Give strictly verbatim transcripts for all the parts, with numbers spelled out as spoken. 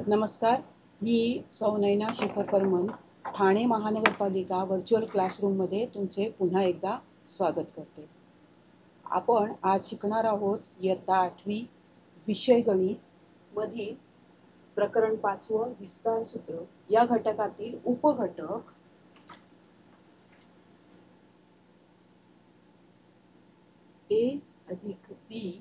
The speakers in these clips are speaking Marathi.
नमस्कार, मी सौ नयना शेखर परमन, ठाणे महानगरपालिका व्हर्च्युअल क्लासरूममध्ये तुमचे पुन्हा एकदा स्वागत करते. आपण आज शिकणार आहोत इयत्ता आठवी विषय गणित मधील प्रकरण पाचवं विस्तार सूत्र या घटकातील उपघटक ए अधिक बी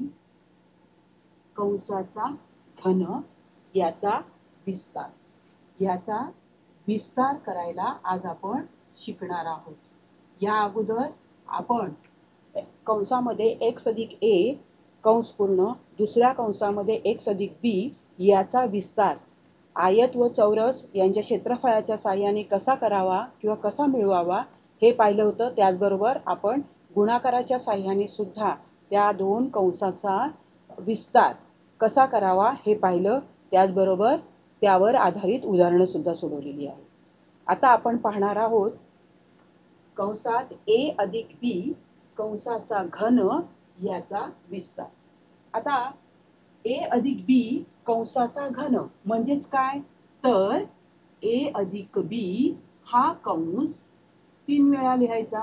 कंसाचा घन याचा विस्तार याचा विस्तार करायला आज आपण शिकणार आहोत. या अगोदर आपण कंसामध्ये x अधिक a कंस पूर्ण, दुसऱ्या कंसामध्ये x अधिक b याचा विस्तार आयत व चौरस यांच्या क्षेत्रफळाच्या साहाय्याने कसा करावा किंवा कसा मिळवावा हे पाहिलं होतं. त्याचबरोबर आपण गुणाकाराच्या साहाय्याने सुद्धा त्या दोन कंसाचा विस्तार कसा करावा हे पाहिलं. त्याचबरोबर त्यावर आधारित उदाहरणं सुद्धा सोडवलेली आहेत. आता आपण पाहणार आहोत कंसात a अधिक b कंसाचा घन याचा विस्तार. आता a अधिक b कंसाचा घन म्हणजेच काय, तर a अधिक b हा कंस तीन वेळा लिहायचा.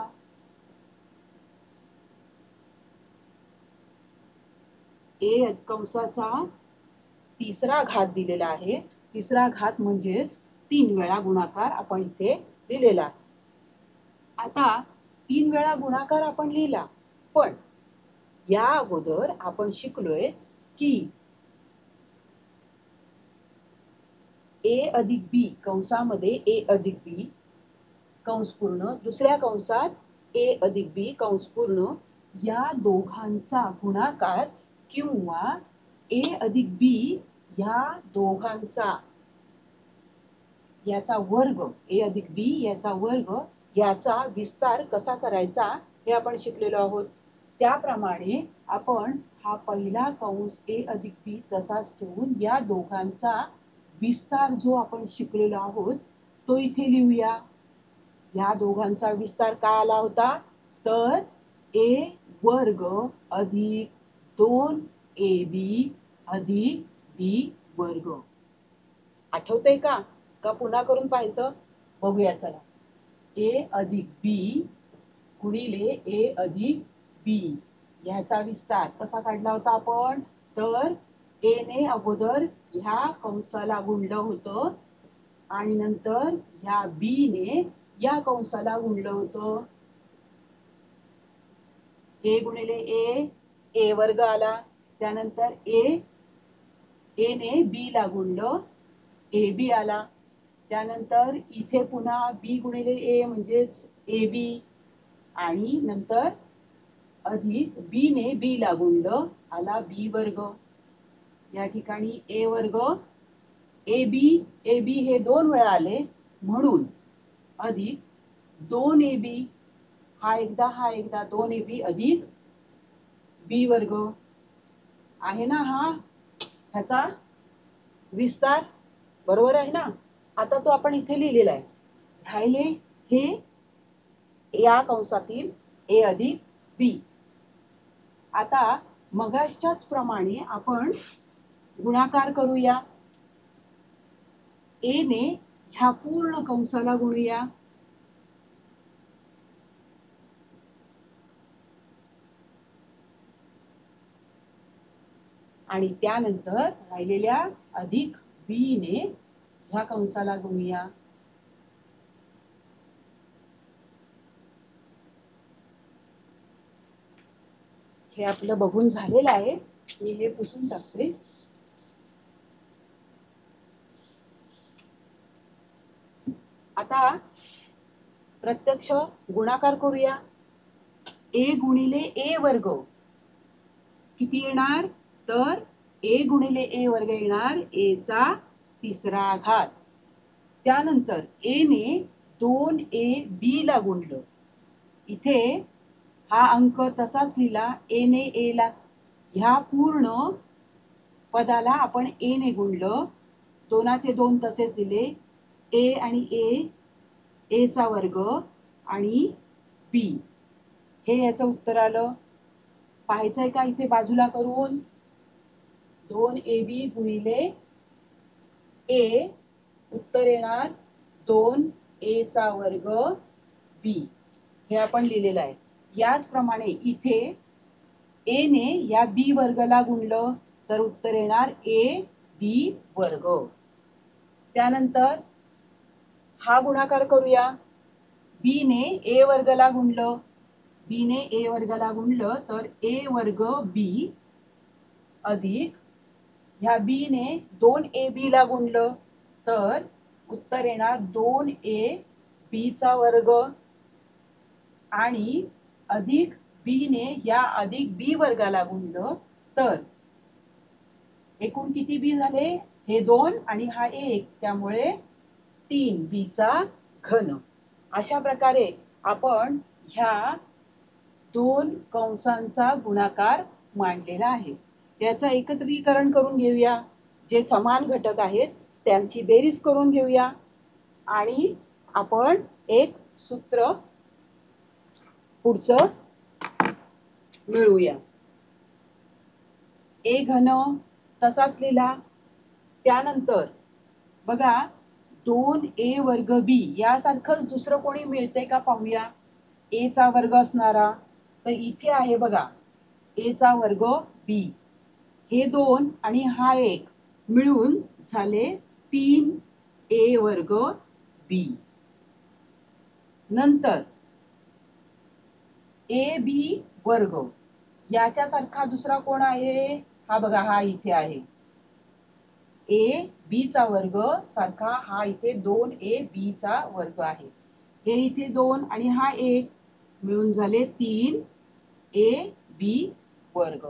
a कंसाचा तिसरा घात दिलेला आहे. तिसरा घात म्हणजेच तीन वेळा गुणाकार आपण इथे लिहिलेला आहे. आता तीन वेळा गुणाकार आपण लिहिला, पण या अगोदर आपण शिकलोय की a अधिक b कंसामध्ये a अधिक b कंस पूर्ण, दुसऱ्या कंसात a अधिक b कंस पूर्ण या दोघांचा गुणाकार किंवा a अधिक b या दोघांचा याचा वर्ग a अधिक b याचा वर्ग याचा विस्तार कसा करायचा हे आपण शिकलेलो आहोत. त्याप्रमाणे आपण हा पहिला कंस a अधिक b तसाच ठेवून या दोघांचा विस्तार जो आपण शिकलेलो आहोत तो इथे लिहूया. या दोघांचा विस्तार काय आला होता, तर a वर्ग अधिक दोन ए बी अधिक b वर्ग. आठवतंय का का पुन्हा करून पाहायचं, बघूया चला. a अधिक b गुणिले a अधिक b याचा विस्तार कसा काढला होता आपण, तर a ने अगोदर ह्या कंसाला गुणलं होतं आणि नंतर ह्या b ने या कंसाला गुणलं होतं. a गुणिले a a वर्ग आला, त्यानंतर a a ने b ला गुणलं ab आला, त्यानंतर इथे पुन्हा b गुणिले a म्हणजेच ab आणि नंतर अधिक b ने b ला गुणलं आला b वर्ग. या ठिकाणी a वर्ग ab ab हे दोन वेळा आले म्हणून अधिक दोन ए बी हा एकदा हा एकदा दोन ए बी अधिक b वर्ग आहे ना. हा ह्याचा विस्तार बरोबर आहे ना. आता तो आपण इथे लिहिलेला आहे. राहिले हे या कंसातील a अधिक b. आता मगाच्याच प्रमाणे आपण गुणाकार करूया. a ने ह्या पूर्ण कंसाला गुणूया. आणि त्यानंतर राहिलेल्या अधिक b ने ह्या कंसाला गुणूया. हे आपलं बघून झालेलं आहे. मी हे पुसून टाकते. आता प्रत्यक्ष गुणाकार करूया. a गुणिले a वर्ग किती येणार, तर a गुणिले a वर्ग येणार a चा तिसरा घात. त्यानंतर a ने दोन ए b ला गुणलं. इथे हा अंक तसाच लिहिला a ने a ला. ह्या पूर्ण पदाला आपण a ने गुणलं, दोनाचे दोन तसेच दिले, a आणि a a चा वर्ग आणि b हे याचं उत्तर आलं. पाहायचंय का इथे बाजूला करून, दोन ए बी गुणिले ए, उत्तर येणार दोन ए चा वर्ग बी, हे आपण लिहिलेलं आहे. याचप्रमाणे इथे ए ने या बी वर्गाला गुणलं तर उत्तर येणार ए बी वर्ग. त्यानंतर हा गुणाकार करूया. बी ने ए वर्गाला गुणलं, बी ने ए वर्गाला गुणलं तर ए वर्ग बी अधिक ह्या बी ने दोन ए बी ला गुणलं तर उत्तर येणार दोन ए बी चा वर्ग आणि अधिक बी ने या अधिक बी वर्गाला गुणलं तर एकूण किती बी झाले? हे दोन आणि हा एक, त्यामुळे तीन बी चा घन. अशा प्रकारे आपण ह्या दोन कंसांचा गुणाकार मांडलेला आहे. याचं एकत्रीकरण करून घेऊया. जे समान घटक आहेत त्यांची बेरीज करून घेऊया आणि आपण एक सूत्र पुढचं मिळवूया. ए घन तसाच लिहिला. त्यानंतर बघा दोन ए वर्ग बी यासारखंच दुसरं कोणी मिळते का पाहूया. ए चा वर्ग असणारा तर इथे आहे बघा ए चा वर्ग बी, हे दोन आणि हा एक मिळून झाले तीन ए वर्ग बी. नंतर ए बी वर्ग याच्यासारखा दुसरा कोण आहे? हा बघा हा इथे आहे. ए बी चा वर्ग सारखा हा इथे दोन ए बी चा वर्ग आहे. हे इथे दोन आणि हा एक मिळून झाले तीन ए बी वर्ग.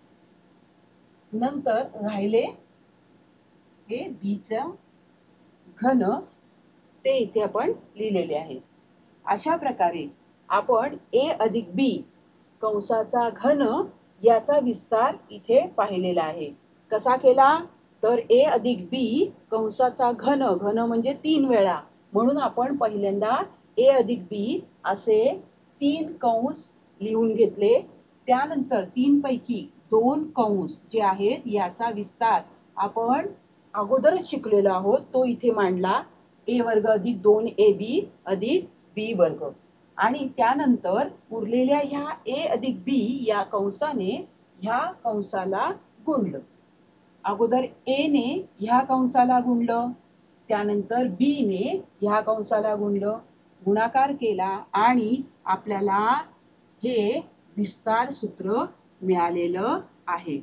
नंतर राहिले हे बी चा घन, ते इथे आपण लिहिलेले आहे. अशा प्रकारे आपण ए अधिक बी कंसाचा घन याचा विस्तार इथे पाहिलेला आहे. कसा केला तर ए अधिक बी कंसाचा घन, घन म्हणजे तीन वेळा, म्हणून आपण पहिल्यांदा ए अधिक बी असे तीन कंस लिहून घेतले. त्यानंतर तीन पैकी दोन कंस जे आहेत याचा विस्तार आपण अगोदरच शिकलेलो आहोत तो इथे मांडला. ए वर्ग अधिक दोन ए बी अधिक बी वर्ग आणि त्यानंतर उरलेल्या ह्या ए अधिक बी या कंसाने ह्या कंसाला गुणलं. अगोदर ए ने ह्या कंसाला गुणलं, त्यानंतर बी ने ह्या कंसाला गुणलं, गुणाकार केला आणि आपल्याला हे विस्तार सूत्र मिळालेलं आहे.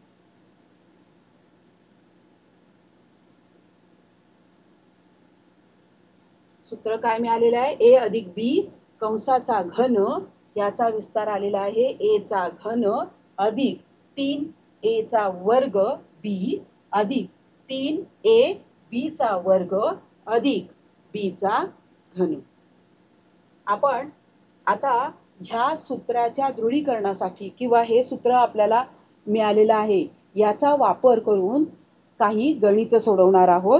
सूत्र काय मिळालेलं आहे? ए अधिक बी कंसाचा घन याचा विस्तार आलेला आहे ए चा घन अधिक तीन ए चा वर्ग बी अधिक तीन ए बी चा वर्ग अधिक बी चा घन. आपण आता ह्या सूत्राच्या दृढीकरणासाठी किंवा हे सूत्र आपल्याला मिळालेलं आहे याचा वापर करून काही गणित सोडवणार आहोत.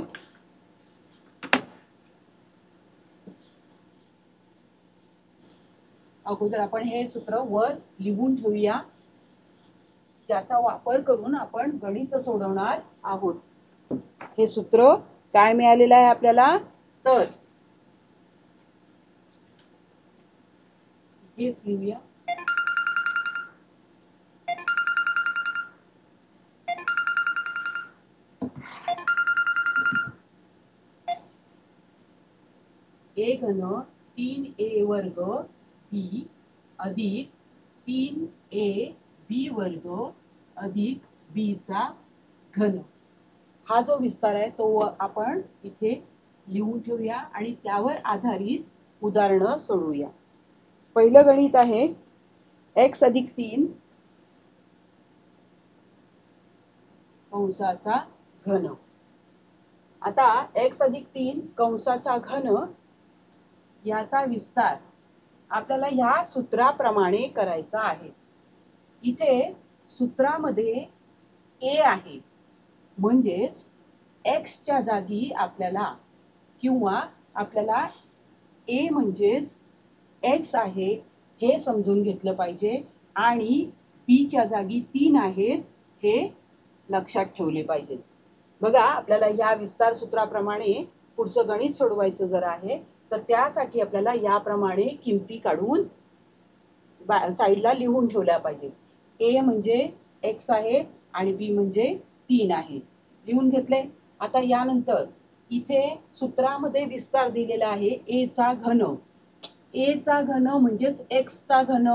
अगोदर आपण हे सूत्र वर लिहून ठेवूया, ज्याचा वापर करून आपण गणित सोडवणार आहोत. हे सूत्र काय मिळालेलं आहे आपल्याला तर हेच लिहूया. ए घन तीन ए वर्ग बी अधिक तीन ए बी वर्ग अधिक बी चा घन. हा जो विस्तार आहे तो आपण इथे लिहून ठेवूया आणि त्यावर आधारित उदाहरणं सोडवूया. पहिलं गणित आहे एक्स अधिक तीन कंसाचा घन. आता एक्स अधिक तीन कंसाचा घन याचा विस्तार आपल्याला ह्या सूत्राप्रमाणे करायचा आहे. इथे सूत्रामध्ये ए आहे म्हणजेच एक्स च्या जागी आपल्याला किंवा आपल्याला ए म्हणजेच एक्स आहे हे समजून घेतलं पाहिजे आणि बी च्या जागी तीन आहेत हे लक्षात ठेवले पाहिजे. बघा, आपल्याला या विस्तार सूत्राप्रमाणे पुढचं गणित सोडवायचं जर आहे तर त्यासाठी आपल्याला याप्रमाणे किमती काढून साईडला लिहून ठेवल्या पाहिजे. ए म्हणजे एक्स आहे आणि बी म्हणजे तीन आहे. लिहून घेतले. आता यानंतर इथे सूत्रामध्ये विस्तार दिलेला आहे ए चा घन. ए चा घन म्हणजेच एक्स चा घन.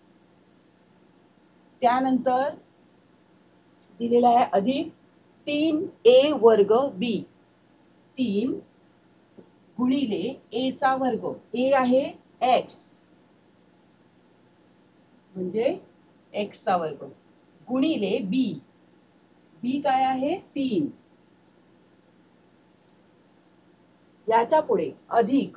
त्यानंतर दिलेला आहे अधिक तीन ए वर्ग बी. तीन गुणिले ए चा वर्ग. ए आहे एक्स म्हणजे एक्स चा वर्ग गुणिले बी. बी काय आहे तीन. याच्या पुढे अधिक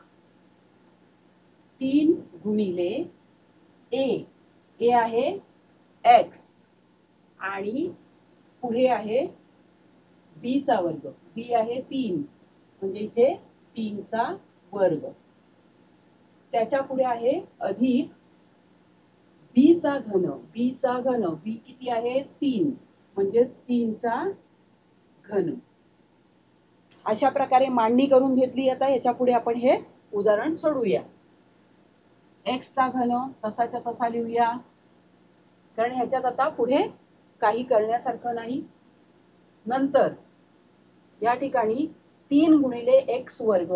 तीन गुणिले ए. ए आहे एक्स आणि पुढे आहे बी चा वर्ग. बी आहे तीन म्हणजे इथे तीन चा वर्ग. त्याच्या पुढे आहे अधिक बी चा घन. बी चा घन. बी किती आहे तीन म्हणजेच तीन चा घन. अशा प्रकारे मांडणी करून घेतली. आता याच्या पुढे आपण हे उदाहरण सोडवूया. एक्स चा घन तसाच्या तसा लिहूया कारण ह्याच्यात आता पुढे काही करण्यासारखं नाही. नंतर या ठिकाणी तीन गुणिले एक्स वर्ग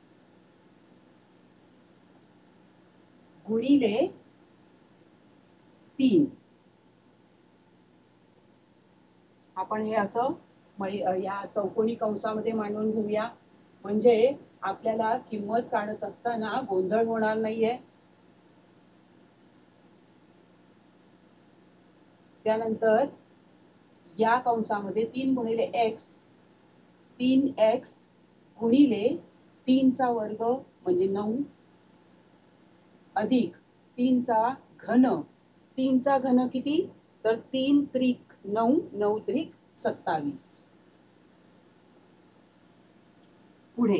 गुणिले तीन. आपण हे असं या चौकोनी कंसामध्ये मांडून घेऊया म्हणजे आपल्याला किंमत काढत असताना गोंधळ होणार नाहीये. त्यानंतर या कंसामध्ये तीन गुणिले एक्स. तीन एक्स गुणिले तीन चा वर्ग म्हणजे नऊ अधिक तीन चा घन. तीन चा घन किती तर तीन त्रिक नऊ. नऊ त्रिक सत्तावीस. पुढे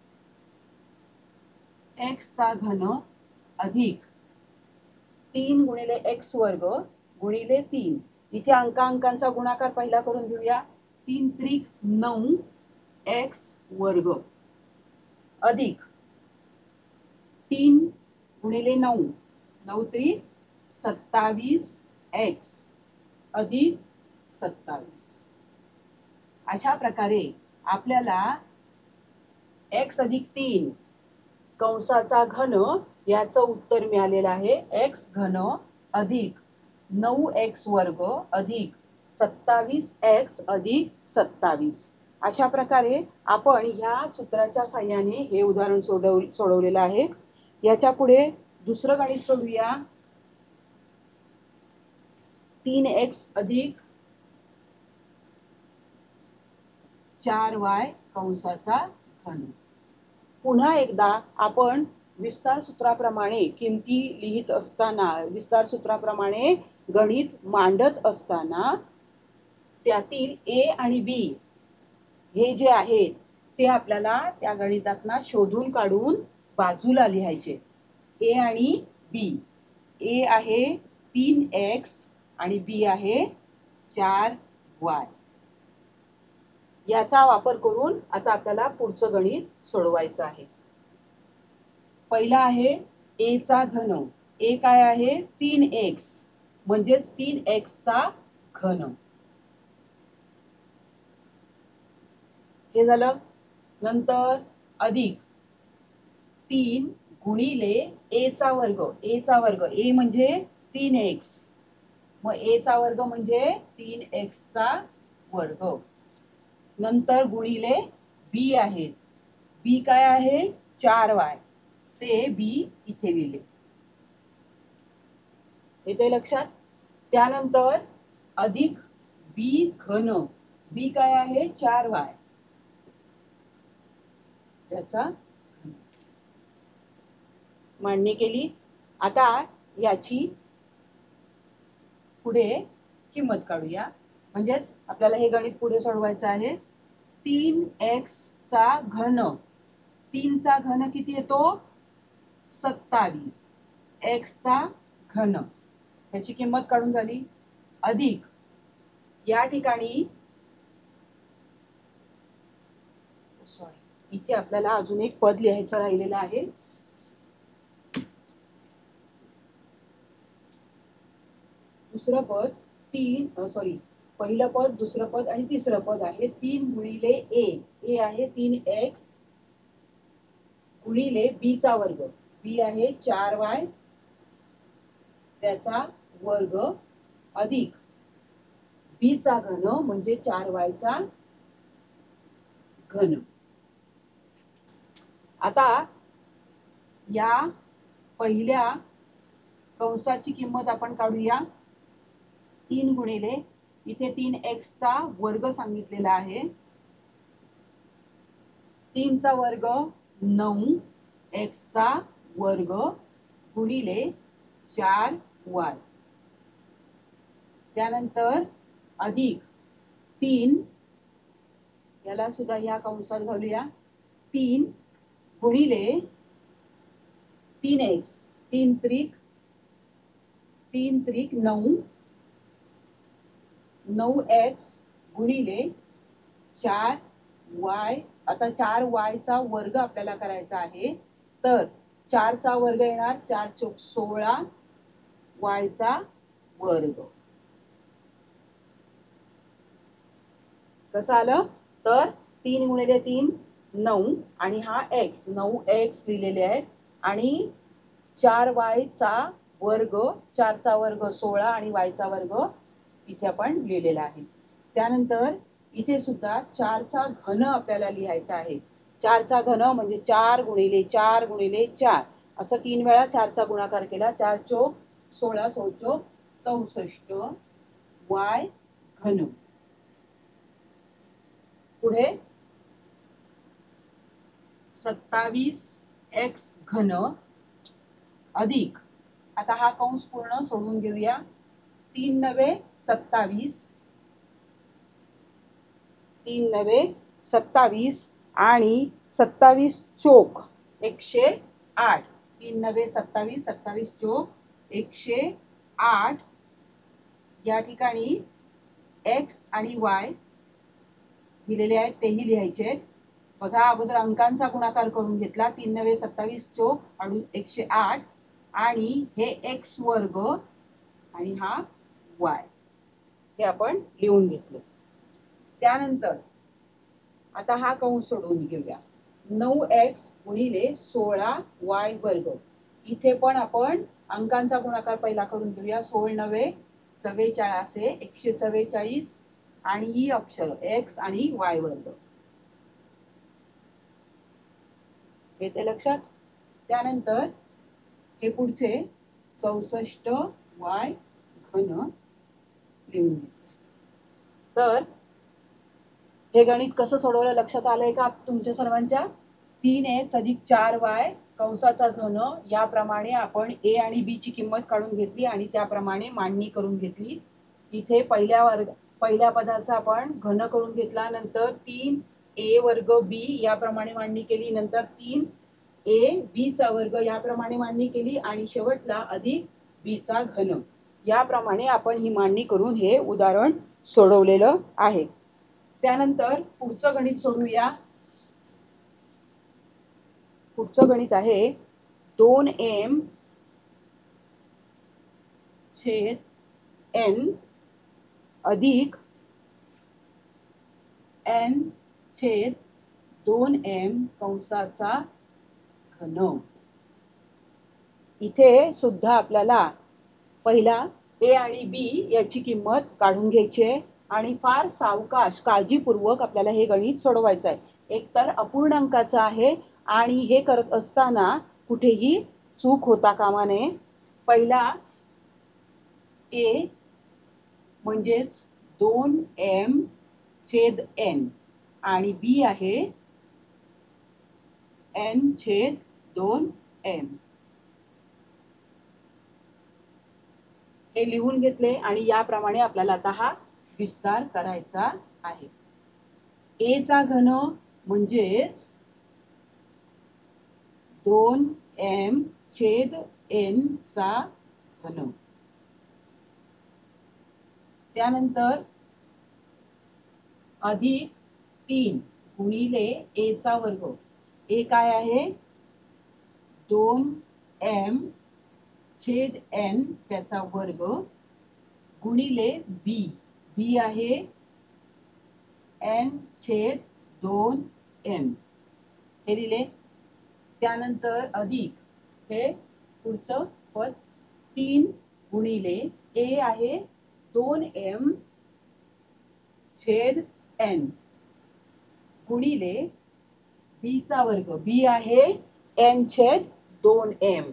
एक्स चा घन अधिक तीन गुणिले एक्स वर्ग गुणिले तीन. इथे अंका अंकांचा गुणाकार पहिला करून घेऊया. तीन त्रिक नऊ एक्स वर्ग अधिक तीन गुणिले नऊ. नऊ त्रिक सत्तावीस एक्स अधिक सत्तावीस. अशा प्रकारे आपल्याला एक्स अधिक तीन कंसाचा घन याचं उत्तर मिळालेलं आहे. एक्स घन अधिक नऊ एक्स वर्ग अधिक सत्तावीस एक्स अधिक सत्तावीस. अशा प्रकारे आपण ह्या सूत्राच्या साहाय्याने हे उदाहरण सोडव सोडवलेलं आहे. याच्या पुढे दुसरं गणित सोडूया. तीन एक्स अधिक चार वाय कंसाचा घन. पुन्हा एकदा आपण विस्तार सूत्राप्रमाणे किमती लिहित असताना विस्तार सूत्राप्रमाणे गणित मांडत असताना त्यातील ए आणि बी हे जे आहेत ते आपल्याला त्या गणितातना शोधून काढून बाजूला लिहायचे. ए आणि बी. ए आहे तीन एक्स आणि बी आहे चार वाय. याचा वापर करून आता आपल्याला पुढचं गणित सोडवायचं आहे. पहिला आहे ए चा घन. ए काय आहे तीन एक्स म्हणजेच तीन एक्स चा घन. हे झालं. नंतर अधिक तीन गुणिले ए चा वर्ग. ए चा वर्ग. ए म्हणजे तीन एक्स मग ए चा वर्ग म्हणजे तीन एक्स चा वर्ग. नंतर गुणिले बी आहेत. बी काय आहे चार वाय. ते बी इथे लिहिले. येते लक्षात. त्यानंतर अधिक बी घन. बी काय आहे चार वाय त्याचा मांडणी केली. आता याची पुढे किंमत काढूया म्हणजेच आपल्याला हे गणित पुढे सोडवायचं आहे. तीन एक्स चा घन. तीन चा घन किती येतो सत्तावीस. एक्स चा घन याची किंमत काढून झाली. अधिक या ठिकाणी सॉरी इथे आपल्याला अजून एक पद लिहायचं राहिलेलं आहे. दुसरं पद तीन सॉरी पहिलं पद, दुसरं पद आणि तिसरं पद आहे. तीन गुणिले ए, ए आहे तीन एक्स गुणिले बी चा वर्ग, बी आहे चार वाय त्याचा वर्ग अधिक बी चा घन म्हणजे चार वाय चा घन. आता या पहिल्या कंसाची किंमत आपण काढूया. तीन गुणिले इथे तीन एक्स चा वर्ग सांगितलेला आहे. तीन चा वर्ग नऊ एक्स चा वर्ग गुणिले चार वाय, त्यानंतर अधिक तीन, याला सुद्धा या कंसात घालूया. तीन गुणिले तीन एक्स, तीन त्रिक तीन त्रिक नऊ, नऊ एक्स गुणिले चार वाय. आता चार वाय चा वर्ग आपल्याला करायचा आहे, तर चार चा वर्ग येणार चार चौक सोळा वाय चा वर्ग. कसं आलं तर तीन गुणिले तीन नऊ आणि हा एक्स, नऊ एक्स लिहिलेले आहेत आणि चार वाय चा वर्ग, चार चा वर्ग सोळा आणि वाय चा वर्ग इथे आपण लिहिलेला आहे. त्यानंतर इथे सुद्धा चार चा घन आपल्याला लिहायचा आहे. चार चा घन म्हणजे चार गुणिले चार गुणिले चार असं तीन वेळा चार चा गुणाकार केला. चार चौक सोळा, सोळ चौक चौसष्ट वाय घन. पुढे सत्तावीस एक्स घन अधिक, आता हा कंस पूर्ण सोडून घेऊया. तीन नवे सत्तावीस, तीन नवे सत्तावीस आणि सत्तावीस चोक एकशे आठ. तीन नवे सत्तावीस, सत्तावीस चोक एकशे आठ. या ठिकाणी एक्स आणि वाय दिलेले आहेत तेही लिहायचे. बघा अगोदर अंकांचा गुणाकार करून घेतला. तीन नवे सत्तावीस चोक अडू एकशे आठ आणि हे एक्स वर्ग आणि हा वाय हे आपण लिहून घेतलं. त्यानंतर आता हा कंस सोडवून घेऊया. नऊ एक्स गुणिले सोळा वाय वर्ग. इथे पण आपण अंकांचा गुणाकार पहिला करून घेऊया. सोळ नवे चव्वेचाळीस, एकशे चव्वेचाळीस आणि ही अक्षर एक्स आणि वाय वर्ग येते लक्षात. त्यानंतर हे पुढचे चौसष्ट वाय घन लिहून घेऊ. तर हे गणित कसं सोडवलं लक्षात आलंय का तुमच्या सर्वांच्या? तीन एक्स अधिक चार वाय कंसाचा घन याप्रमाणे आपण ए आणि बी ची किंमत काढून घेतली आणि त्याप्रमाणे मांडणी करून घेतली. इथे पहिल्या वर्ग पहिल्या पदाचा आपण घन करून घेतला, नंतर तीन ए वर्ग बी याप्रमाणे मांडणी केली, नंतर तीन ए बी चा वर्ग याप्रमाणे मांडणी केली आणि शेवटला अधिक बी चा घन याप्रमाणे आपण ही मांडणी करून हे उदाहरण सोडवलेलं आहे. त्यानंतर पुढचं गणित सोडवूया. पुढचं गणित आहे दोन एम छेद एन अधिक एन छेद दोन एम कंसाचा घन. इथे सुद्धा आपल्याला पहिला ए आणि बी याची किंमत काढून घ्यायची आहे आणि फार सावकाश काळजीपूर्वक आपल्याला हे गणित सोडवायचं आहे. एकतर अपूर्णांकाचं आहे आणि हे करत असताना कुठेही चूक होता कामा नये. पहिला ए म्हणजेच दोन एम छेद एन आणि बी आहे एन छेद दोन एम. हे लिहून घेतले आणि याप्रमाणे आपल्याला आता हा विस्तार करायचा आहे. ए चा घन म्हणजेच दोन एम छेद एन चा घन. त्यानंतर अधिक तीन गुणिले ए चा वर्ग. ए काय आहे? दोन एम छेद एन त्याचा वर्ग गुणिले बी. बी आहे एन छेद दोन एम. हे दिले. त्यानंतर अधिक हे पुढचं पद तीन गुणिले ए आहे दोन एम छेद एन गुणिले बी चा वर्ग. बी आहे एन छेद दोन एम.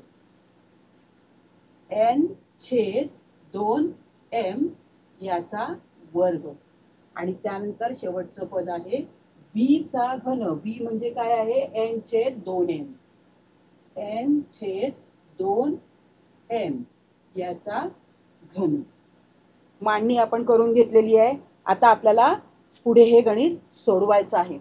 एन छेद दोन एम याचा वर्ग. आणि त्यानंतर शेवटचं पद आहे बी चा घन. बी म्हणजे काय आहे? एन छेद दोन एम. एन छेद दोन एम याचा घन. मांडणी आपण करून घेतलेली आहे. आता आपल्याला पुढे हे गणित सोडवायचं आहे.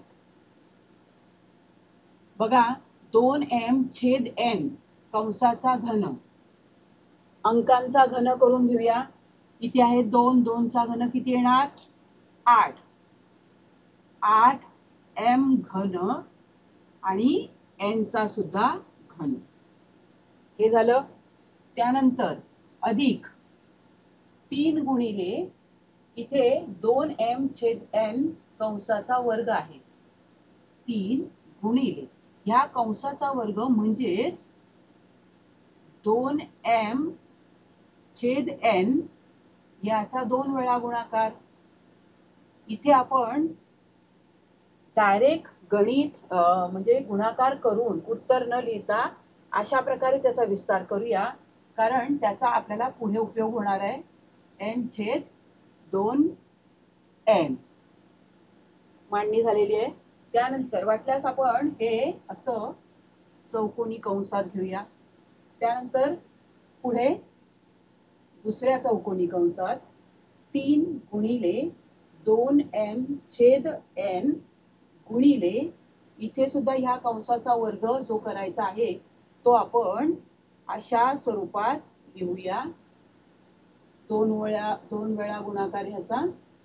बघा, दोन एम छेद एन कंसाचा घन. अंकांचा घन करून घेऊया. किती आहे? दोन. दोन चा घन किती येणार? आठ. आठ एम घन आणि एन चा सुद्धा घन. हे झालं. त्यानंतर अधिक तीन गुणिले इथे दोन एम छेद एन कंसाचा वर्ग आहे. तीन गुणिले ह्या कंसाचा वर्ग म्हणजेच दोन एम छेद एन याचा दोन वेळा गुणाकार. इथे आपण डायरेक्ट गणित म्हणजे गुणाकार करून उत्तर न लिहिता अशा प्रकारे त्याचा विस्तार करूया, कारण त्याचा आपल्याला पुढे उपयोग होणार आहे. एन छेद दोन एम मांडणी झालेली आहे. त्यानंतर वाटल्यास आपण हे असं चौकोनी कंसात घेऊया. त्यानंतर पुढे दुसऱ्या चौकोनी कंसात तीन गुणिले दोन एम छेद एन गुणिले इथे सुद्धा ह्या कंसाचा वर्ग जो करायचा आहे तो आपण अशा स्वरूपात लिहूया. दोन वेळा दोन वेळा गुणाकार ह्याचा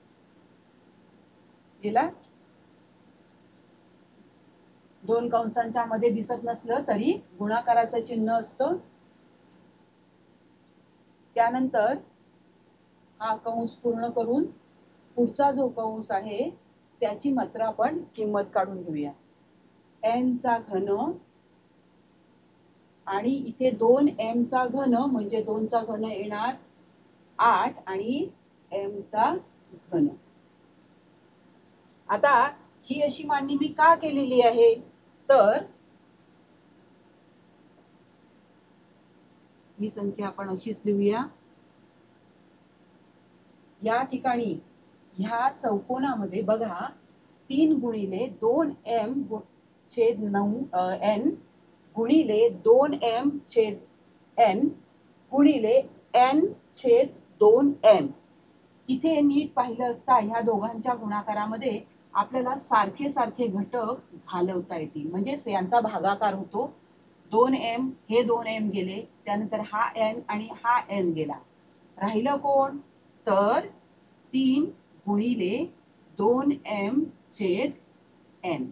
गेला. दोन कंसांच्या मध्ये दिसत नसलं तरी गुणाकाराचं चिन्ह असतं. त्यानंतर हा कंस पूर्ण करून पुढचा जो कंस आहे त्याची मात्र आपण किंमत काढून घेऊया. एन चा घन आणि इथे दोन एम चा घन म्हणजे दोन चा घन येणार आठ आणि एम चा घन. आता ही अशी मांडणी मी का केलेली आहे तर ही संख्या आपण अशीच लिहूया. या ठिकाणी ह्या चौकोनामध्ये बघा तीन गुणिले दोन एम छेद नऊ एन गुणिले दोन एम छेद एन गुणिले एन छेद दोन एम. इथे नीट पाहिलं असता ह्या दोघांच्या गुणाकारामध्ये आपल्याला सारखे सारखे घटक घालवता येतील, म्हणजेच यांचा भागाकार होतो. दोन एम हे दोन एम गेले, त्यानंतर हा एन आणि हा एन गेला. राहिलं कोण तर तीन गुणिले दोन एम छेद एन.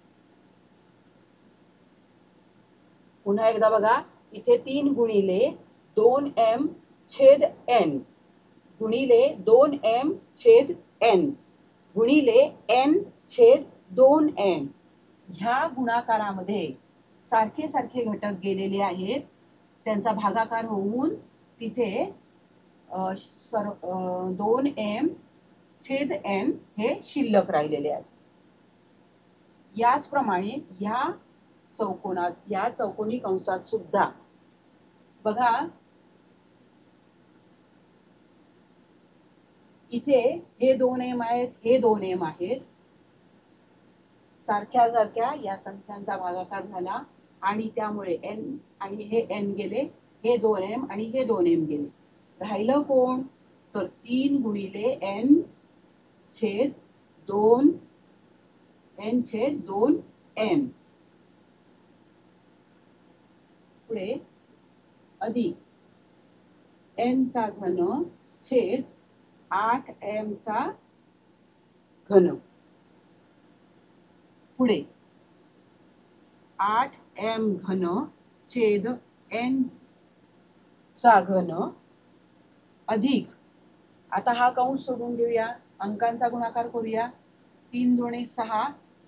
पुन्हा एकदा बघा, इथे तीन गुणिले दोन एम छेद एन गुणिले दोन एम छेद एन गुणिले एन छेद दोन एम. ह्या गुणाकारामध्ये सारखे सारखे घटक गेलेले आहेत. त्यांचा भागाकार होऊन तिथे दोन एम छेद एन हे शिल्लक राहिलेले आहेत. याचप्रमाणे या चौकोनात या चौकोनी कंसात सुद्धा बघा इथे हे दोन एम आहेत, हे दोन एम आहेत. सारख्या सारख्या या संख्यांचा भागाकार झाला आणि त्यामुळे एन आणि हे एन गेले, हे दोन एम आणि हे दोन एम गेले. राहिलं कोण तर तीन गुणिले एन छेद दोन एन छेद दोन एम. पुढे अधिक एन चा घन छेद आठ एम चा घन. पुढे आठ एम घन छेद एन चा घन अधिक, आता हा कंस सोडून घेऊया, अंकांचा गुणाकार करूया, तीन दोणे सहा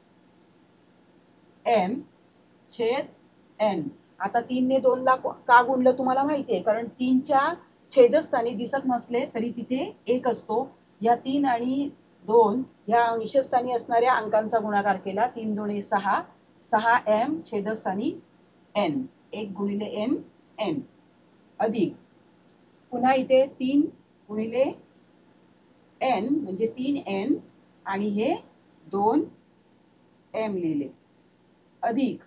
एम छेद एन. आता तीन ने दोन ला का गुणलं तुम्हाला माहिती आहे, कारण तीनच्या छेदस्थानी दिसत नसले तरी तिथे एक असतो. या तीन आणि दोन या अंशस्थानी असणाऱ्या अंकांचा गुणाकार केला, तीन दोणे सहा, सहा एम छेदस्थानी एन, एक गुणिले एन एन अधिक, पुन्हा इथे तीन गुणिले एन म्हणजे तीन एन आणि हे दोन एम लिहिले अधिक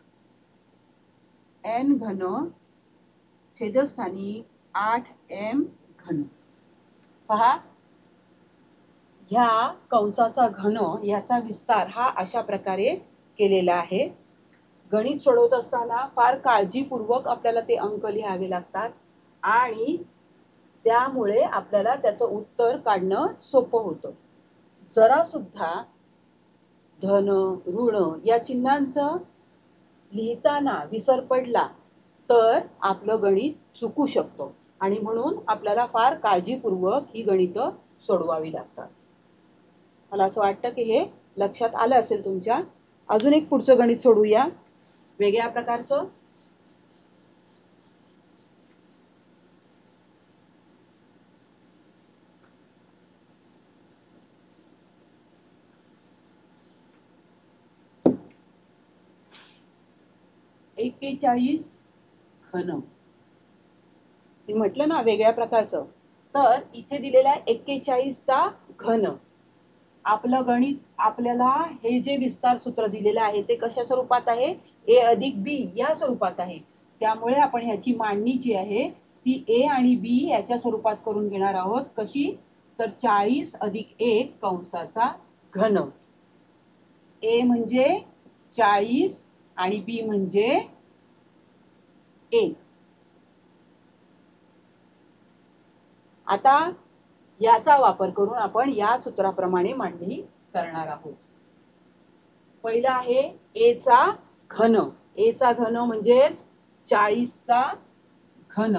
एन घन छेदस्थानी आठ एम घन. पहा, ह्या कंसाचा घन याचा विस्तार हा अशा प्रकारे केलेला आहे. गणित सोडवत असताना फार काळजीपूर्वक आपल्याला ते अंक लिहावे लागतात आणि त्यामुळे आपल्याला त्याचं उत्तर काढणं सोपं होतं. जरा सुद्धा धन ऋण या चिन्हांचं लिहिताना विसर पडला तर आपलं गणित चुकू शकतो आणि म्हणून आपल्याला फार काळजीपूर्वक ही गणितं सोडवावी लागतात. मला असं वाटतं की हे लक्षात आलं असेल तुमच्या. अजून एक पुढचं गणित सोडूया वेगळ्या प्रकारचं. एक्केचाळीस घन, मी म्हटलं ना वेगळ्या प्रकारचं. तर इथे दिलेला एक्केचाळीस चा घन. आपलं गणित आपल्याला हे जे विस्तार सूत्र दिलेलं आहे ते कशा स्वरूपात आहे, ए अधिक बी या स्वरूपात आहे. त्यामुळे आपण ह्याची मांडणी जी आहे ती ए आणि बी याच्या स्वरूपात करून घेणार आहोत. कशी, तर चाळीस अधिक एक कंसाचा घन. ए म्हणजे चाळीस आणि बी म्हणजे एक. आता याचा वापर करून आपण या सूत्राप्रमाणे मांडणी करणार आहोत. पहिला आहे ए चा घन. ए चा घन म्हणजेच चाळीस चा घन,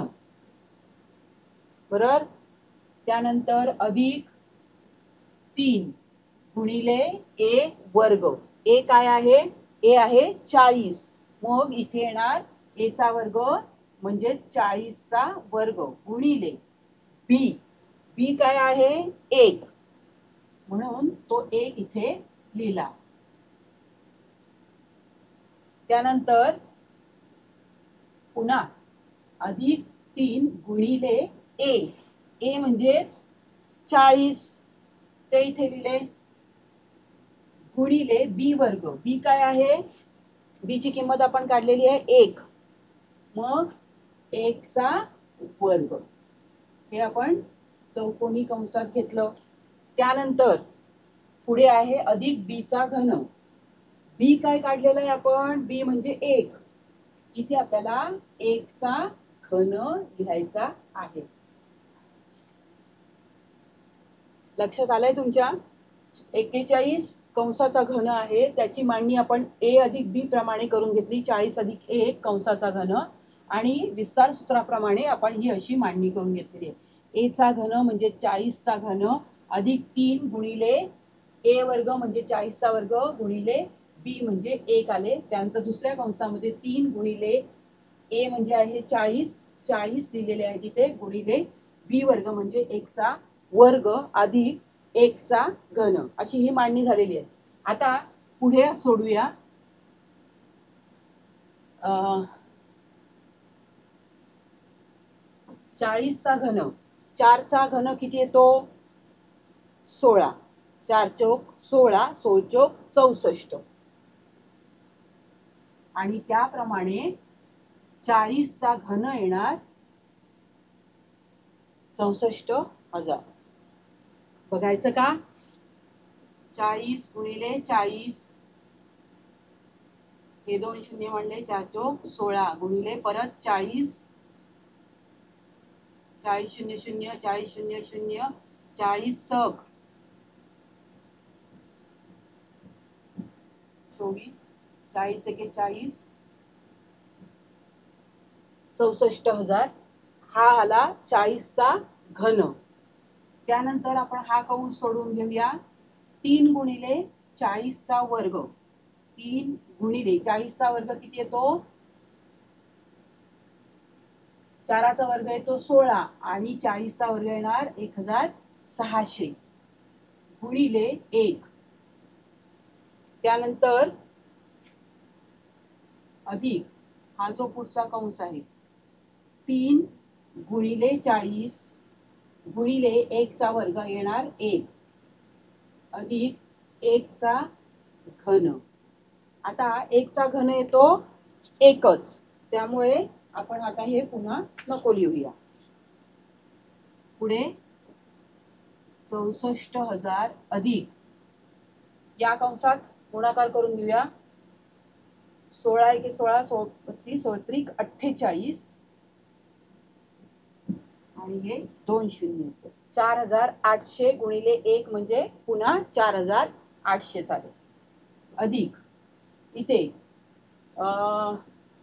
बरोबर. त्यानंतर अधिक तीन गुणिले ए वर्ग. ए काय आहे, ए आहे चाळीस. मग इथे येणार ए चा वर्ग म्हणजे चाळीस चा वर्ग गुणिले बी. बी काय आहे, एक, म्हणून तो एक इथे लिहिला. त्यानंतर पुन्हा अधिक तीन गुणिले ए. ए म्हणजेच चाळीस, ते इथे लिहिले गुणिले बी वर्ग. बी काय आहे, बी ची किंमत आपण काढलेली आहे एक, मग एक चा वर्ग. हे आपण चौकोनी कंसात घेतलं. त्यानंतर पुढे आहे अधिक बी चा घन. बी काय काढलेलं आहे आपण, बी म्हणजे एक. इथे आपल्याला एक चा घन लिहायचा आहे. लक्षात आलंय तुमच्या. एक्केचाळीस कंसाचा घन आहे, त्याची मांडणी आपण ए अधिक बी प्रमाणे करून घेतली, चाळीस अधिक एक कंसाचा घन, आणि विस्तार सूत्राप्रमाणे आपण ही अशी मांडणी करून घेतलेली आहे. ए चा घन म्हणजे चाळीस चा घन अधिक तीन गुणिले ए वर्ग म्हणजे चाळीस चा वर्ग गुणिले बी म्हणजे एक आले. त्यानंतर दुसऱ्या कंसामध्ये तीन गुणिले ए म्हणजे आहे चाळीस, चाळीस लिहिलेले आहे तिथे, गुणिले बी वर्ग म्हणजे एक चा वर्ग अधिक एक चा घन, अशी ही मांडणी झालेली आहे. आता पुढे सोडूया. चाळीस चा घन, चार चा घन किती येतो, सोळा. चार चौक सोळा, सोळ चौक चौसष्ट. आणि त्याप्रमाणे चाळीस चा घन येणार चौसष्ट हजार. बघायचं का, चाळीस गुणिले चाळीस, हे दोन शून्य म्हणले, चार चौक सोळा गुणिले परत चाळीस, चाळीस शून्य शून्य, चाळीस शून्य शून्य, चाळीस सक चोवीस, चाळीस एके चाळीस, चौसष्ट हजार. हा आला चाळीसचा घन. त्यानंतर आपण हा कंस सोडून घेऊया. तीन गुणिले चाळीसचा वर्ग. तीन गुणिले चाळीसचा वर्ग किती येतो? चाराचा वर्ग येतो सोळा आणि चाळीसचा वर्ग येणार एक हजार सहाशे गुणिले एक. त्यानंतर अधिक हा जो पुढचा कंस आहे, तीन गुणिले चाळीस गुणिले एकचा वर्ग येणार एक अधिक एकचा घन. आता एकचा घन येतो एकच, त्यामुळे आपण आता हे पुन्हा नको लिहूया. पुढे चौसष्ट हजार अधिक, या कंसात गुणाकार करून घेऊया. सोळा एके सोळा, बत्तीस, त्रिक अठ्ठेचाळीस आणि हे दोन शून्य. चार हजार आठशे गुणिले एक म्हणजे पुन्हा चार हजार आठशे झाले. अधिक इथे अं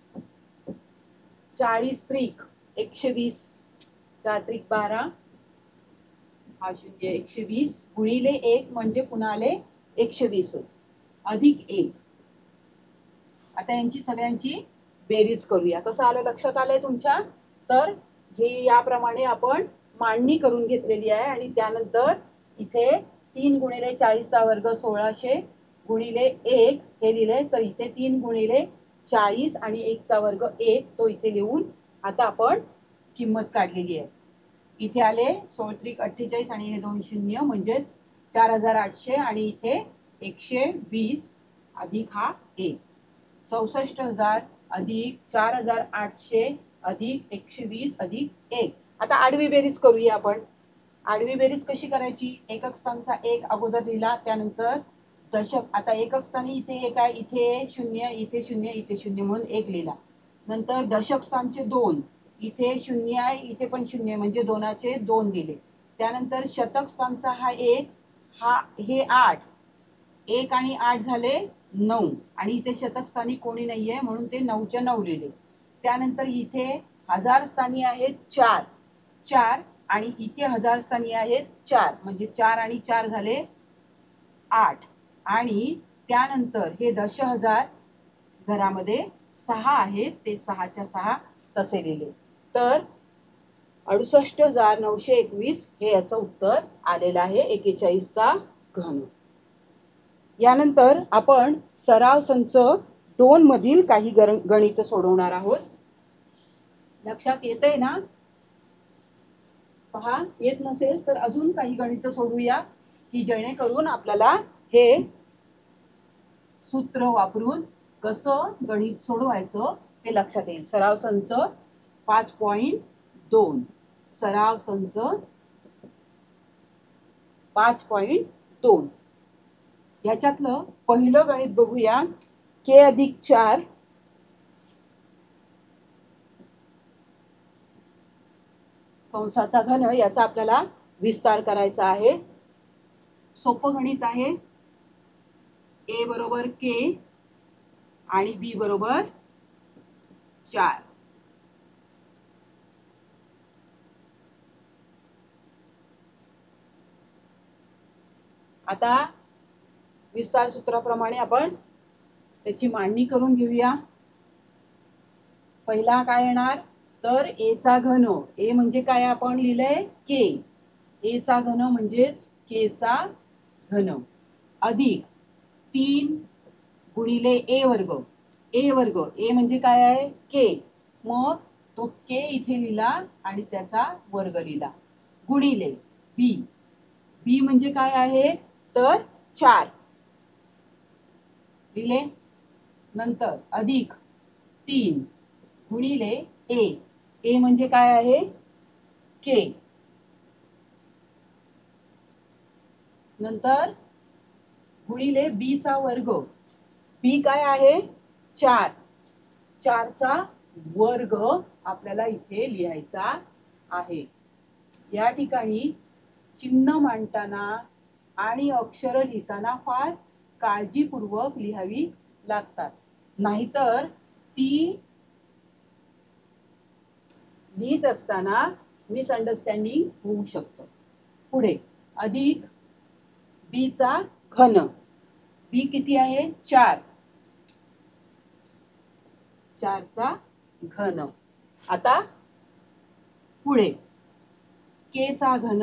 चाळीस त्रिक एकशे वीस, चार त्रिक बारा, हा शून्य एकशे वीस गुणिले एक म्हणजे पुन्हा आले एकशे वीसच अधिक एक. आता यांची सगळ्यांची बेरीज करूया. कसं आलं लक्षात आलंय तुमच्या? तर हे याप्रमाणे आपण मांडणी करून घेतलेली आहे आणि त्यानंतर इथे तीन गुणिले चाळीसचा वर्ग सोळाशे गुणिले एक हे लिहिले, तर इथे तीन गुणिले चाळीस आणि एकचा वर्ग एक तो इथे लिहून आता आपण किंमत काढलेली आहे. इथे आले सोळ त्रिक अठ्ठेचाळीस आणि हे दोन शून्य म्हणजेच चार हजार आठशे आणि इथे एकशे वीस अधिक हा एक. चौसष्ट हजार अधिक चार हजार आठशे अधिक एकशे वीस अधिक एक. आता आडवी बेरीज करूया आपण. आडवी बेरीज कशी करायची? एकक स्थानचा एक अगोदर लिहिला, त्यानंतर दशक. आता एकक स्थानी इथे एक आहे, इथे शून्य, इथे शून्य, इथे शून्य म्हणून एक लिहिला. नंतर दशक स्थानचे दोन, इथे शून्य आहे, इथे पण शून्य म्हणजे दोनाचे दोन दिले. त्यानंतर शतक स्थानचा हा एक, हा हे आठ, एक आणि आठ झाले नऊ आणि इथे शतक स्थानी कोणी नाहीये म्हणून ते नऊच्या नऊ लिहिले. त्यानंतर इथे हजार स्थानी आहेत चार, चार आणि इथे हजार स्थानी आहेत चार म्हणजे चार आणि चार झाले आठ. आणि त्यानंतर हे दश हजार घरामध्ये सहा आहेत, ते सहाच्या सहा तसे लिहिले. तर अडुसष्ट हजार नऊशे एकवीस हे याचं उत्तर आलेलं आहे एकेचाळीसचा घन. यानंतर आपण सराव संच दोन मधील काही गणित सोडवणार आहोत. लक्षात येतंय ना? पहा, येत नसेल तर अजून काही गणित सोडवूया की जेणेकरून आपल्याला हे सूत्र वापरून कसं गणित सोडवायचं ते लक्षात येईल. सराव संच पाच पॉइंट दोन, सराव संच पाच पॉइंट दोन. ह्याच्यातलं पहिलं गणित बघूया. के अधिक चार कंसाचा घन, याचा आपल्याला विस्तार करायचा आहे. सोपं गणित आहे. ए बरोबर के आणि बी बरोबर चार. आता विस्तार सूत्राप्रमाणे आपण त्याची मांडणी करून घेऊया. पहिला काय येणार? तर ए चा घन, ए म्हणजे काय आपण लिहिलंय के, ए चा घन म्हणजेच के चा घन अधिक तीन गुणिले ए वर्ग, ए वर्ग, ए म्हणजे काय आहे के, मग तो के इथे लिहिला आणि त्याचा वर्ग लिहिला गुणिले बी, बी म्हणजे काय आहे तर चार लिहिले. नंतर अधिक तीन गुणिले ए, ए म्हणजे काय आहे के, नंतर गुणिले बी चा वर्ग, बी काय आहे चार, चारचा वर्ग आपल्याला इथे लिहायचा आहे. या ठिकाणी चिन्ह मांडताना आणि अक्षर लिहिताना फार काळजीपूर्वक लिहावी लागतात, नाहीतर ती लिहित असताना मिसअंडरस्टँडिंग होऊ शकतं. पुढे अधिक बी चा घन. बी किती आहे? चार. चार चा घन. आता पुढे के चा घन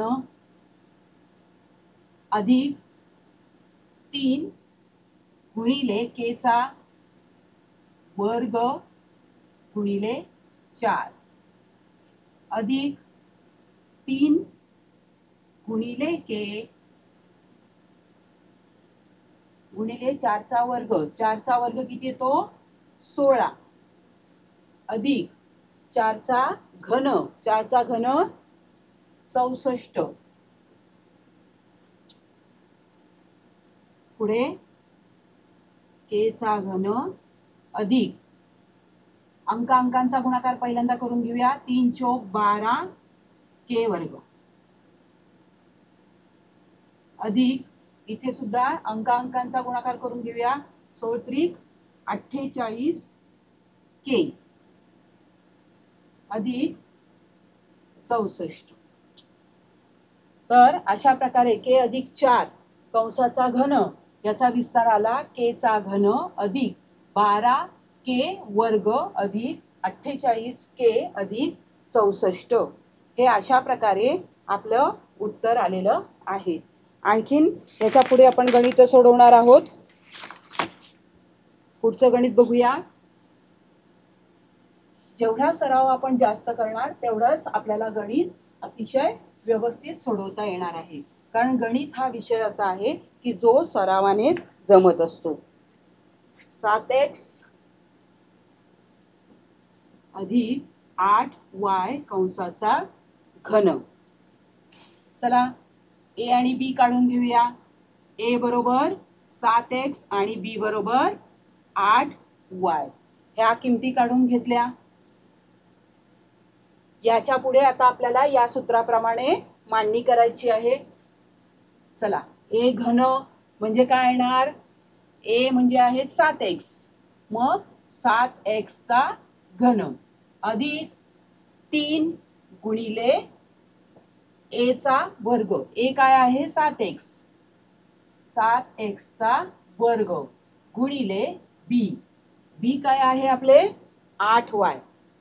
अधिक तीन गुणिले के चा वर्ग गुणिले चार अधिक तीन गुणिले के गुणिले चार चा वर्ग. चार चा वर्ग किती येतो? सोळा अधिक चार चा घन. चार चा घन चौसष्ट. पुढे के चा घन अधिक अंक अंकांचा गुणाकार पहिल्यांदा करून घेऊया. तीन चौक बारा के वर्ग अधिक इथे सुद्धा अंक अंकांचा गुणाकार करून घेऊया. सोत्रिक अठ्ठेचाळीस के अधिक चौसष्ट. तर अशा प्रकारे के अधिक चार कंसाचा घन याचा विस्तार आला के चा घन अधिक बारा के वर्ग अधिक अठ्ठेचाळीस के अधिक चौसष्ट. हे अशा प्रकारे आपलं उत्तर आलेलं आहे. आणखीन याच्या पुढे आपण गणित सोडवणार आहोत. पुढचं गणित बघूया. जेवढा सराव आपण जास्त करणार तेवढंच आपल्याला गणित अतिशय व्यवस्थित सोडवता येणार आहे. कारण गणित हा विषय असा आहे की जो सरावानेच जमत असतो. सात एक्स अधिक आठ वाय कंसाचा घन. चला ए आणि बी काढून घेऊया. ए बरोबर सात एक्स आणि बी बरोबर आठ वाय. ह्या किमती काढून घेतल्या. याच्या पुढे आता आपल्याला या सूत्राप्रमाणे मांडणी करायची आहे. चला ए घन म्हणजे काय येणार? ए म्हणजे आहे सात एक्स. मग सात एक्स चा घन अधिक तीन गुणिले ए चा वर्ग. ए काय आहे? सात एक्स. सात एक्स चा वर्ग गुणिले बी. बी काय आहे आपले? आठ वाय.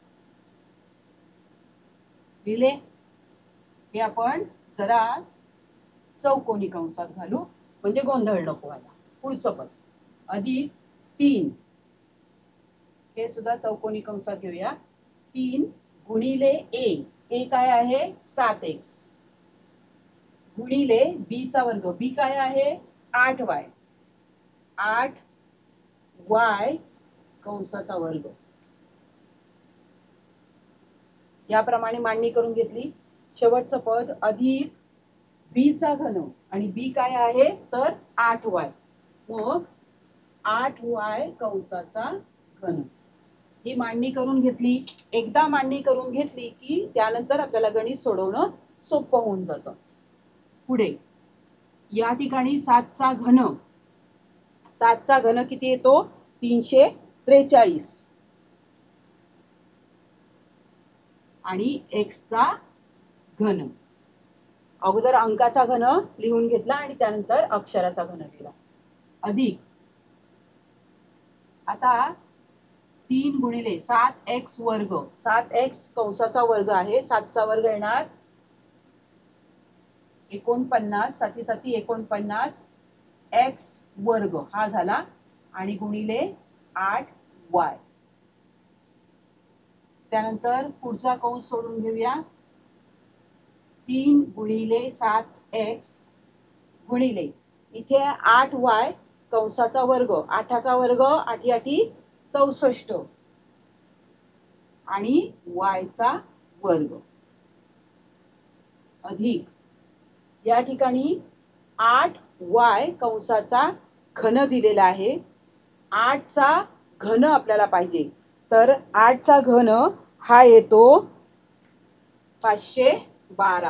लिहिले. हे आपण जरा चौकोनी कंसात घालू म्हणजे गोंधळ नको व्हायला. पुढचं पद अधिक तीन. हे सुद्धा चौकोनी कंसात घेऊया. तीन गुणिले ए. ए काय आहे? सात एक्स गुणिले बी चा वर्ग. बी काय आहे? आठ वाय. आठ वाय कंसाचा वर्ग. याप्रमाणे मांडणी करून घेतली. शेवटचं पद अधिक बी चा घन आणि बी काय आहे? तर आठ वाय. मग आठ वाय कंसाचा घन. ही मांडणी करून घेतली. एकदा मांडणी करून घेतली की त्यानंतर आपल्याला गणित सोडवणं सोपं होऊन जातं. पुढे या ठिकाणी सात चा घन. सात चा घन किती येतो? तीनशे त्रेचाळीस आणि एक्स चा घन. अगोदर अंकाचा घन लिहून घेतला आणि त्यानंतर अक्षराचा घन लिहिला. अधिक आता तीन गुणिले सात एक्स वर्ग. सात एक्स कंसाचा वर्ग आहे. सात चा वर्ग येणार एकोणपन्नास. साती साती एकोणपन्नास एक्स वर्ग हा झाला आणि गुणिले आठ वाय. त्यानंतर पुढचा कंस सोडून घेऊया. तीन गुणिले सात एक्स गुणिले इथे आठ वाय कंसाचा वर्ग. आठाचा वर्ग आठी आठी चौसष्ट आणि वाय चा वर्ग अधिक या ठिकाणी आठ वाय कंसाचा घन दिलेला आहे. आठ चा घन आपल्याला पाहिजे. तर आठ चा घन हा येतो पाचशे बारा.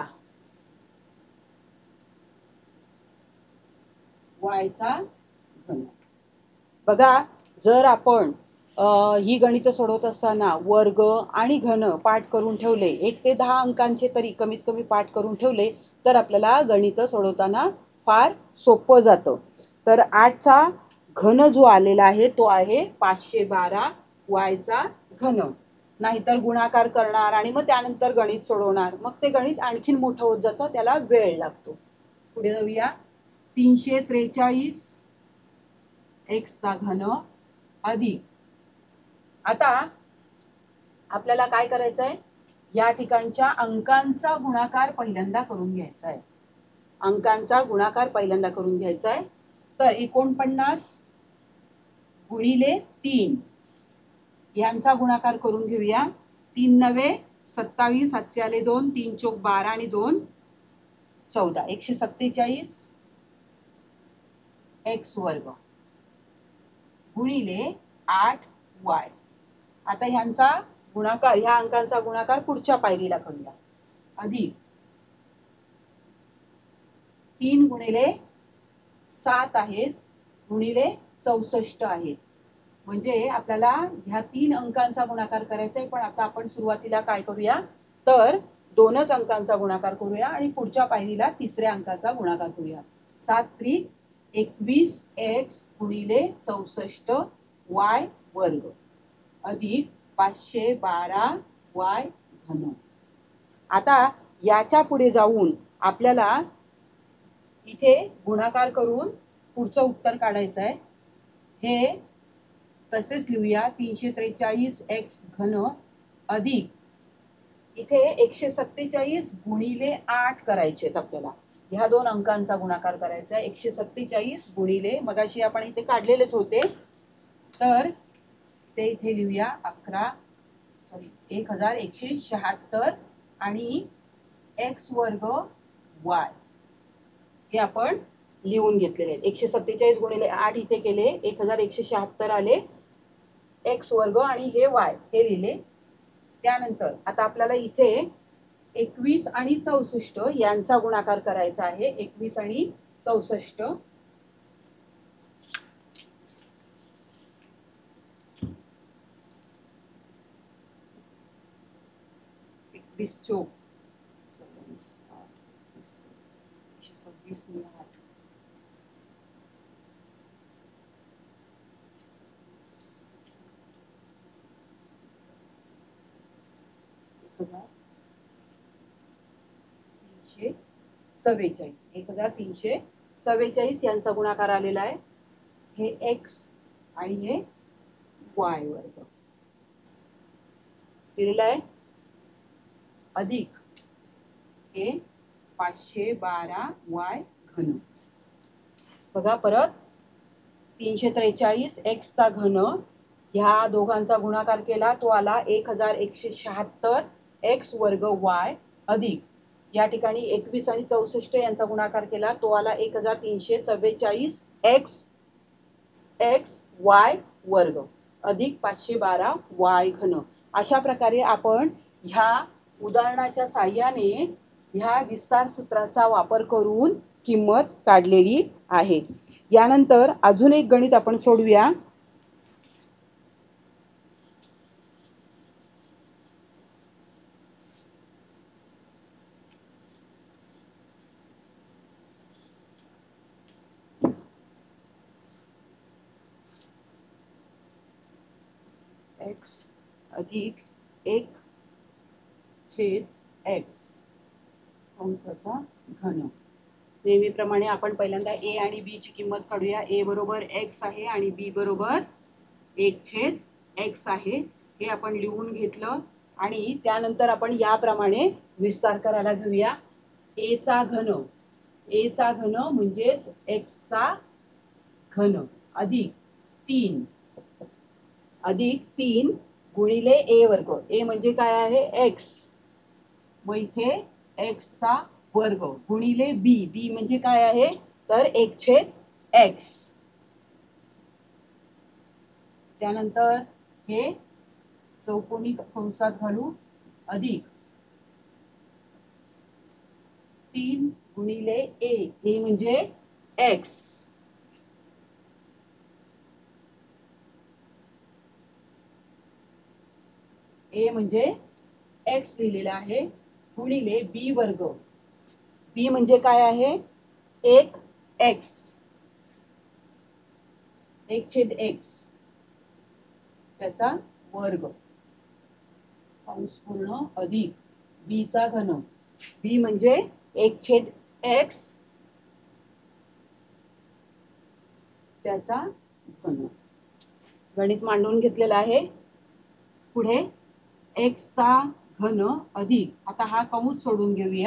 वाय चा घन. बघा जर आपण ही गणित सोडवत असताना वर्ग आणि घन पाठ करून ठेवले, एक ते दहा अंकांचे तरी कमीत कमी पाठ करून ठेवले तर आपल्याला गणित सोडवताना फार सोपं जातं. तर आठचा घन जो आलेला आहे तो आहे पाचशे बारा वायचा घन. नाहीतर गुणाकार करणार आणि मग त्यानंतर गणित सोडवणार, मग ते गणित आणखीन मोठं होत जातं, त्याला वेळ लागतो. पुढे जाऊया. तीनशे त्रेचाळीस एक्स चा घन अधिक, आता आपल्याला काय करायचं आहे, या ठिकाणच्या अंकांचा गुणाकार पहिल्यांदा करून घ्यायचा आहे. अंकांचा गुणाकार पहिल्यांदा करून घ्यायचा आहे. तर एकोणपन्नास गुणिले तीन यांचा गुणाकार करून घेऊया. तीन नवे सत्तावीस, हातचे आले दोन, तीन चोक बारा आणि दोन चौदा, एकशे सत्तेचाळीस एक्स वर्ग गुणिले आठ वाय. आता ह्यांचा गुणाकार, ह्या अंकांचा गुणाकार पुढच्या पायरीला करूया. अधिक तीन गुणिले सात आहेत गुणिले चौसष्ट आहेत. म्हणजे आपल्याला ह्या तीन अंकांचा गुणाकार करायचा आहे, पण आता आपण सुरुवातीला काय करूया, तर दोनच अंकांचा गुणाकार करूया आणि पुढच्या पायरीला तिसऱ्या अंकाचा गुणाकार करूया. सात त्रिक एकवीस एक्स गुणिले चौसष्ट वाय वर्ग अधिक पाचशे बारा वाय घन. आता याच्या पुढे जाऊन आपल्याला इथे गुणाकार करून पुढचं उत्तर काढायचं आहे. हे तसेच लिहूया. तीनशे त्रेचाळीस एक्स घन अधिक इथे एकशे सत्तेचाळीस गुणिले आठ करायचे आहेत आपल्याला. ह्या दोन अंकांचा गुणाकार करायचा आहे. एकशे सत्तेचाळीस गुणिले, मगाशी आपण इथे काढलेलेच होते, तर ते इथे लिहूया. अकरा सॉरी एक हजार एकशे शहात्तर आणि एक्स वर्ग वाय हे आपण लिहून घेतलेले आहेत. एकशे सत्तेचाळीस गुणिले आठ इथे केले, एक हजार एकशे शहात्तर आले, एक्स वर्ग आणि हे वाय हे लिहिले. त्यानंतर आता आपल्याला इथे एकवीस आणि चौसष्ट यांचा गुणाकार करायचा आहे. एकवीस आणि चौसष्ट एकवीस चौक चौवीस आठ एकशे सव्वीस ने आठ एक हजार तीनशे चव्वेचाळीस एक हजार तीनशे चव्वेचाळीस यांचा गुणाकार आलेला आहे. हे एक्स आणि हे वाय वर्ग दिलेला आहे. अधिक हे पाचशे बारा वाय घन. बघा परत, तीनशे त्रेचाळीस एक्स चा घन, ह्या दोघांचा गुणाकार केला तो आला एक हजार एकशे शहात्तर एक्स वर्ग वाय अधिक या ठिकाणी एकवीस आणि चौसष्ट यांचा गुणाकार केला तो आला एक हजार तीनशे चव्वेचाळीस एक्स एक्स वाय वर्ग अधिक पाचशे बारा वाय घन. अशा प्रकारे आपण ह्या उदाहरणाच्या साहाय्याने ह्या विस्तार सूत्राचा वापर करून किंमत काढलेली आहे. यानंतर अजून एक गणित आपण सोडवूया. एक्स अधिक एक छेद एक्स कंसाचा घन. नेहमीप्रमाणे आपण पहिल्यांदा ए आणि बी ची किंमत काढूया. ए बरोबर एक्स आहे आणि बी बरोबर एक छेद एक्स आहे. हे आपण लिहून घेतलं आणि त्यानंतर आपण याप्रमाणे विस्तार करायला घेऊया. ए चा घन, ए चा घन म्हणजेच एक्स चा घन अधिक तीन अधिक तीन गुणिले ए वर्ग. ए म्हणजे काय आहे, एक्स, मग इथे एक्स चा वर्ग गुणिले बी, बी म्हणजे काय आहे तर एक छेद एक्स. त्यानंतर हे चौकोनी कंसात घालू अधिक तीन गुणिले ए, ए म्हणजे एक्स ए म्हणजे एक्स लिहिलेला आहे गुणिले बी वर्ग. बी म्हणजे काय आहे? एक एक्स, एक छेद एक्स त्याचा वर्ग कंस पूर्ण अधिक बी चा घन. बी म्हणजे एक छेद एक्स त्याचा घन. गणित मांडून घेतलेलं आहे. पुढे एक्स चा घन अधिक, आता हा कंस सोडून घेऊया,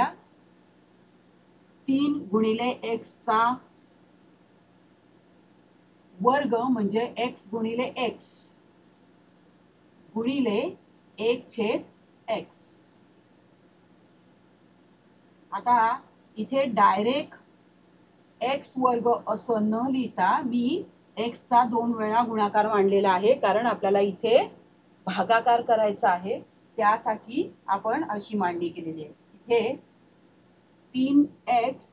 तीन गुणिले एक्स चा वर्ग म्हणजे एक्स गुणिले एक्स गुणिले एक छेद एक्स. आता इथे डायरेक्ट एक्स वर्ग असं न लिहिता मी एक्स चा दोन वेळा गुणाकार मांडलेला आहे, कारण आपल्याला इथे भागाकार करायचा आहे. त्यासाठी आपण अशी मांडणी केलेली आहे. इथे तीन एक्स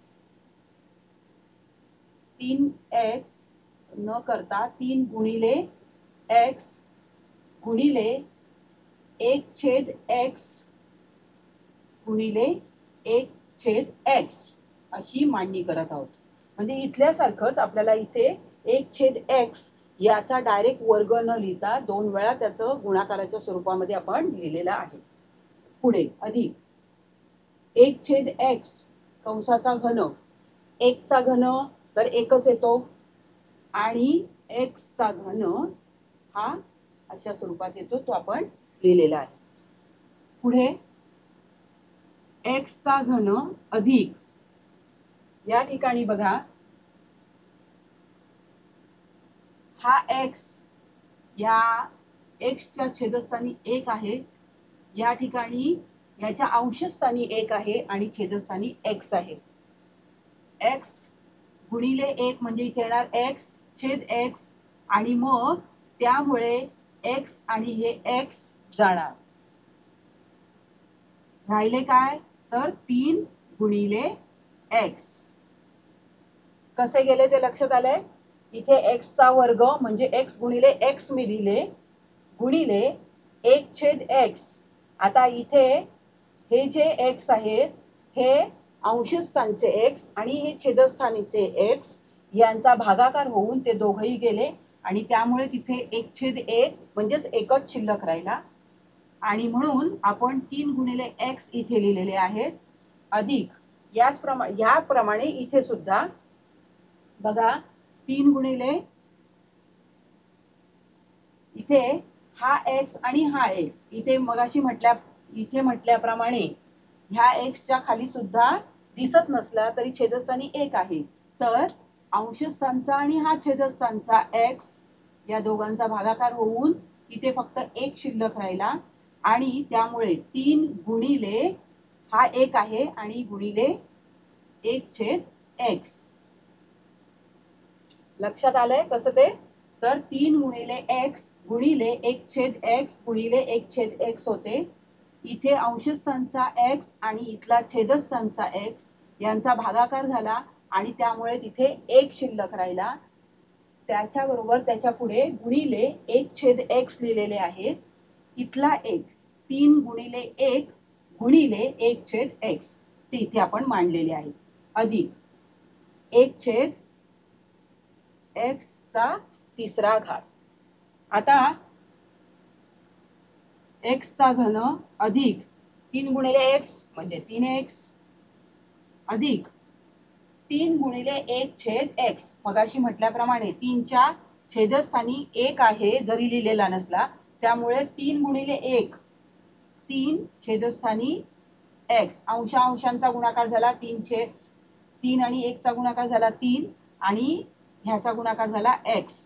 तीन एक्स न करता तीन गुणिले एक्स गुणिले एक छेद एक्स गुणिले एक छेद एक्स अशी मांडणी करत आहोत. म्हणजे इथल्यासारखंच आपल्याला इथे एक छेद एक्स याचा डायरेक्ट वर्ग न लिहिता दोन वेळा त्याचं गुणाकाराच्या स्वरूपामध्ये आपण लिहिलेलं आहे. पुढे अधिक एक छेद एक्स कंसाचा घन. एक चा घन तर एकच येतो आणि एक्स चा घन हा अशा स्वरूपात येतो, तो आपण लिहिलेला आहे. पुढे एक्स चा घन अधिक, या ठिकाणी बघा हा एक्स या एक्सच्या छेदस्थानी एक आहे, या ठिकाणी याच्या अंशस्थानी एक आहे आणि छेदस्थानी एक्स आहे. एक्स गुणिले एक म्हणजे इथे येणार एक्स छेद एक्स आणि मग त्यामुळे एक्स आणि हे एक्स जाणार. राहिले काय तर तीन गुणिले एक्स. कसे गेले ते लक्षात आलंय? इथे एक्स चा वर्ग म्हणजे एक्स गुणिले एक्स मी लिहिले गुणिले एक छेद एक्स. आता इथे हे जे एक्स आहेत हे अंशस्थानचे एक्स आणि हे छेदस्थानीचे एक्स यांचा भागाकार होऊन ते दोघही गेले आणि त्यामुळे तिथे एक छेद एक म्हणजेच एकच शिल्लक राहिला आणि म्हणून आपण तीन गुणिले एक्स इथे लिहिलेले आहेत अधिक याच प्रमाणे याप्रमाणे इथे सुद्धा बघा तीन गुणिले इथे हा एक्स आणि हा एक्स इथे मगाशी म्हटल्या इथे म्हटल्याप्रमाणे ह्या एक्सच्या खाली सुद्धा दिसत नसला तरी छेदस्थानी एक आहे, तर अंशस्थानचा आणि हा छेदस्थानचा एक्स या दोघांचा भागाकार होऊन इथे फक्त एक शिल्लक राहिला आणि त्यामुळे तीन गुणिले हा एक आहे आणि गुणिले एक छेद एक्स. लक्षात आलंय कसं ते? तर तीन गुणिले एक्स गुणिले एक छेद एक्स गुणिले एक छेद एक्स होते. इथे अंशस्थानचा एक्स आणि इथला छेदस्थानचा एक्स यांचा भागाकार झाला आणि त्यामुळे तिथे एक शिल्लक राहिला. त्याच्याबरोबर त्याच्या पुढे गुणिले एक छेद एक्स लिहिलेले आहेत. इथला एक तीन गुणिले एक गुणिले एक छेद एक्स ते इथे आपण मांडलेले आहे अधिक एक छेद एक्स चा तिसरा घात. आता एक्स चा घन अधिक तीन गुणिले एक्स म्हणजे तीन एक्स अधिक तीन गुणिले एक छेद एक्स. मगाशी म्हटल्याप्रमाणे तीनच्या छेदस्थानी एक आहे जरी लिहिलेला नसला, त्यामुळे तीन गुणिले एक तीन छेदस्थानी एक्स. अंशा अंशांचा गुणाकार झाला तीन छेद तीन आणि एक चा गुणाकार झाला तीन आणि ह्याचा गुणाकार झाला एक्स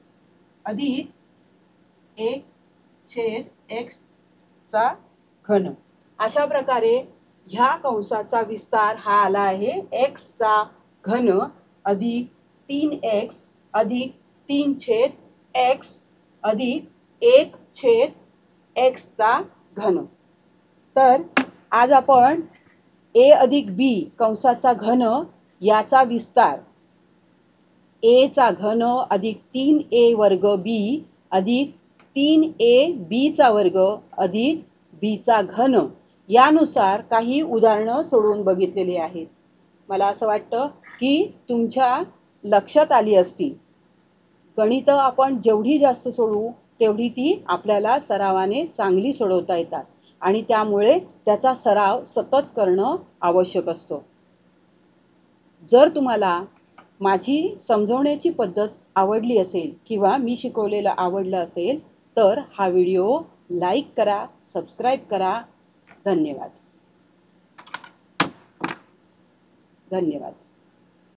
अधिक एक छेद एक्स चा घन. अशा प्रकारे ह्या कंसाचा विस्तार हा आला आहे एक्स चा घन अधिक तीन एक्स अधिक तीन छेद एक्स अधिक एक छेद एक्स चा घन. तर आज आपण ए अधिक बी कंसाचा घन याचा विस्तार ए चा घन अधिक तीन ए वर्ग बी अधिक तीन ए बीचा वर्ग अधिक बीचा घन यानुसार काही उदाहरणं सोडवून बघितलेली आहेत. मला असं वाटतं की तुमच्या लक्षात आली असतील. गणितं आपण जेवढी जास्त सोडवू तेवढी ती आपल्याला सरावाने चांगली सोडवता येतात आणि त्यामुळे त्याचा सराव सतत करणं आवश्यक असतं. जर तुम्हाला माझी समजवण्याची पद्धत आवडली असेल किंवा मी शिकवलेलं आवडलं असेल तर हा व्हिडिओ लाईक करा, सबस्क्राईब करा. धन्यवाद. धन्यवाद.